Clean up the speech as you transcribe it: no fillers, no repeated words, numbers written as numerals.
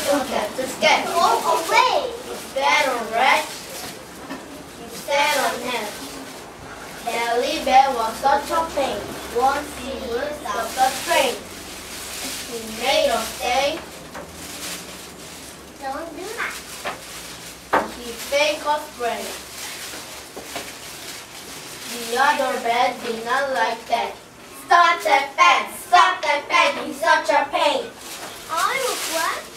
Just get away. He sat on rat. He sat on him. Jelly Bear was such a pain. Once he missed out the train. He made us say, Don't do that. he faked us brain. The other bear did not like that. Stop that bed! Stop that bed! He's such a pain! I was glad